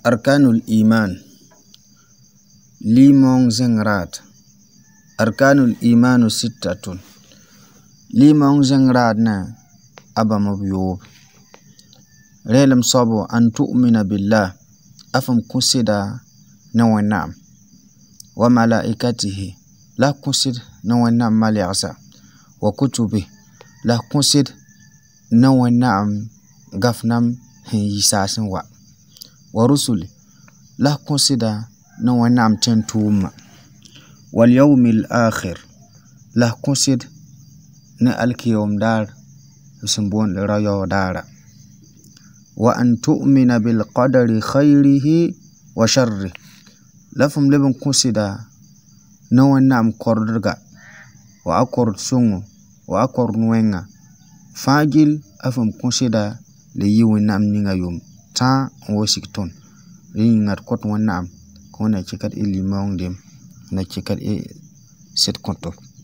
Arkanul Iman Limong Zengrat Arkanul Imanu Sittatun Limong Zengrat na Abamabyob Relam Sabo an tu'mina billah afam kusida na wanam wa malaikatihi la kusid na wanam maliasa wa kutubi la kusid na wanam gafnam yisasin wa rusuli la kusida na wanam tentuma wal yawmil akhir la kusid na alkiyom dar simbon rayo dara wa an tu'mina bil qadari khairihi wa sharri lafum lebon kusida na wanam kordaga wa akord sungu wa akord nuenga fagil afum kusida le yiwinam ninga yum ta wosikton ringat kot wanam kona chikat ilimong dem na chikat set kontok